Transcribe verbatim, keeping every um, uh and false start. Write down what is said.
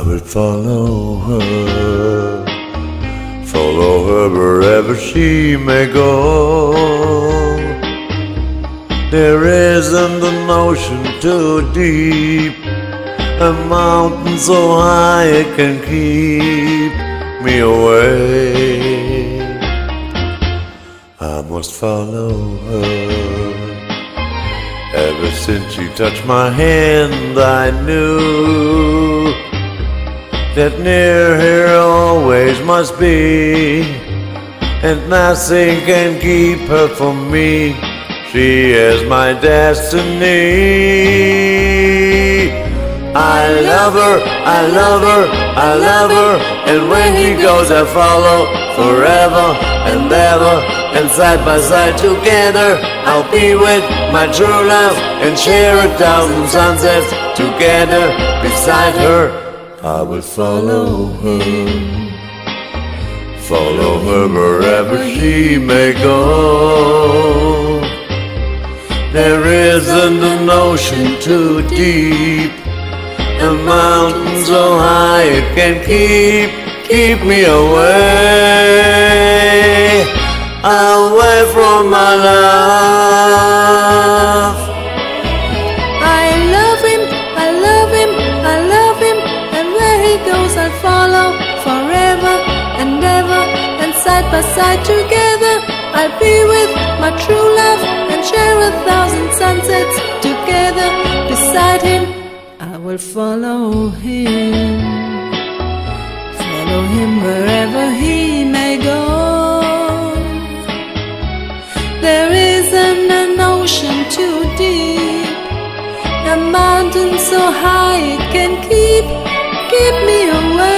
will follow her, follow her wherever she may go. There isn't an ocean too deep, a mountain so high it can keep me away. I must follow her. Ever since she touched my hand, I knew that near her always must be, and nothing can keep her from me. She is my destiny. I love her, I love her, I love her, and when he goes I follow forever and ever, and side by side together I'll be with my true love and share a thousand sunsets together beside her. I will follow her, follow her wherever she may go. There isn't an ocean too deep, a mountain so high it can keep, keep me away, away from my love. I love him, I love him, I love him, and where he goes I follow forever and ever, and side by side together I'll be with my true love and share a thousand sunsets together beside him. I will follow him, follow him wherever he may go. There isn't an ocean too deep, a mountain so high it can keep, keep me away.